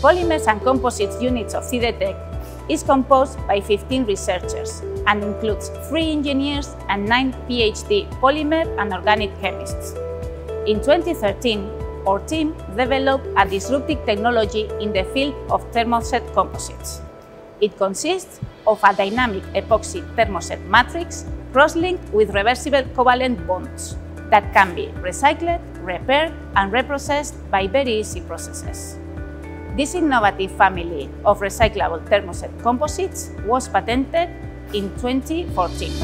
Polymers and Composites units of CIDETEC is composed by 15 researchers and includes 3 engineers and 9 PhD polymer and organic chemists. In 2013, our team developed a disruptive technology in the field of thermoset composites. It consists of a dynamic epoxy thermoset matrix cross-linked with reversible covalent bonds that can be recycled, repaired, and reprocessed by very easy processes. This innovative family of recyclable thermoset composites was patented in 2014.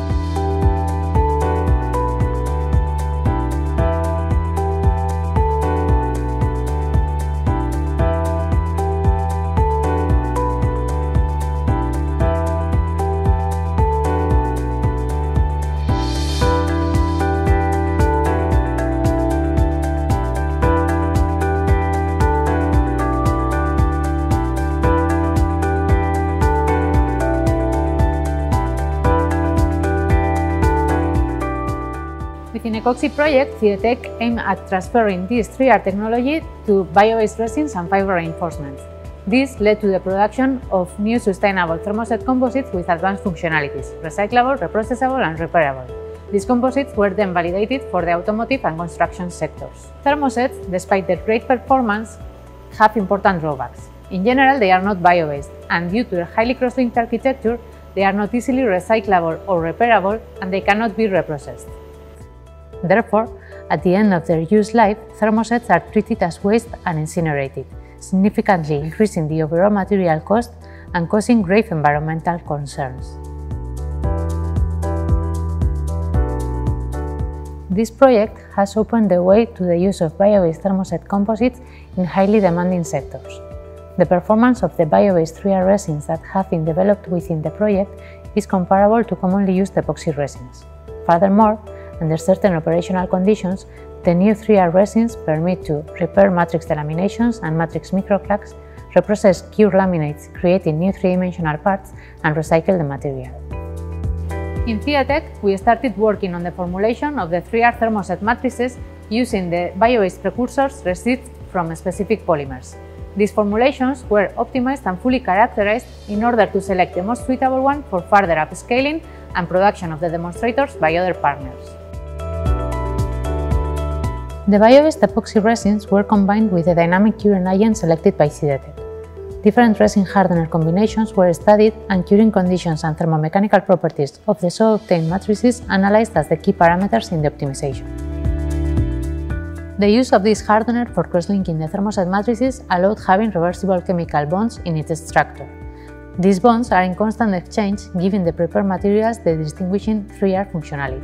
Within Ecoxy project, CIDETEC aimed at transferring this 3R technology to bio-based resins and fiber reinforcements. This led to the production of new sustainable thermoset composites with advanced functionalities: recyclable, reprocessable, and repairable. These composites were then validated for the automotive and construction sectors. Thermosets, despite their great performance, have important drawbacks. In general, they are not bio-based, and due to their highly cross-linked architecture, they are not easily recyclable or repairable, and they cannot be reprocessed. Therefore, at the end of their use life, thermosets are treated as waste and incinerated, significantly increasing the overall material cost and causing grave environmental concerns. This project has opened the way to the use of bio-based thermoset composites in highly demanding sectors. The performance of the bio-based 3R resins that have been developed within the project is comparable to commonly used epoxy resins. Furthermore, under certain operational conditions, the new 3R resins permit to repair matrix delaminations and matrix microcracks, reprocess cure laminates, creating new 3-dimensional parts, and recycle the material. In CIDETEC, we started working on the formulation of the 3R thermoset matrices using the bio-based precursors received from specific polymers. These formulations were optimized and fully characterized in order to select the most suitable one for further upscaling and production of the demonstrators by other partners. The bio-based epoxy resins were combined with the dynamic curing agent selected by CIDETEC. Different resin hardener combinations were studied and curing conditions and thermomechanical properties of the so-obtained matrices analyzed as the key parameters in the optimization. The use of this hardener for cross-linking the thermoset matrices allowed having reversible chemical bonds in its structure. These bonds are in constant exchange, giving the prepared materials the distinguishing 3R functionality.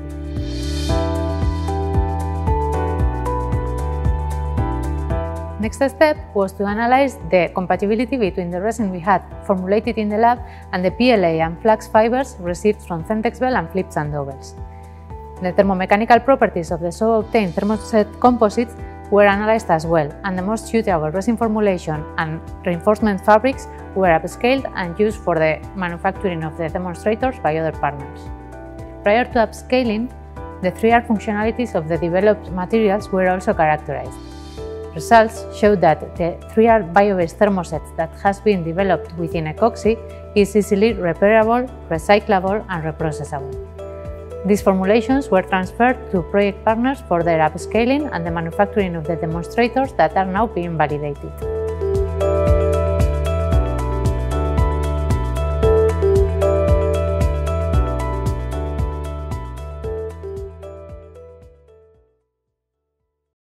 Next step was to analyze the compatibility between the resin we had formulated in the lab and the PLA and flax fibers received from Centexbel and Flips and Dobels. The thermomechanical properties of the so-obtained thermoset composites were analyzed as well, and the most suitable resin formulation and reinforcement fabrics were upscaled and used for the manufacturing of the demonstrators by other partners. Prior to upscaling, the 3R functionalities of the developed materials were also characterized. Results showed that the 3R bio-based thermosets that has been developed within Ecoxy is easily repairable, recyclable, and reprocessable. These formulations were transferred to project partners for their upscaling and the manufacturing of the demonstrators that are now being validated.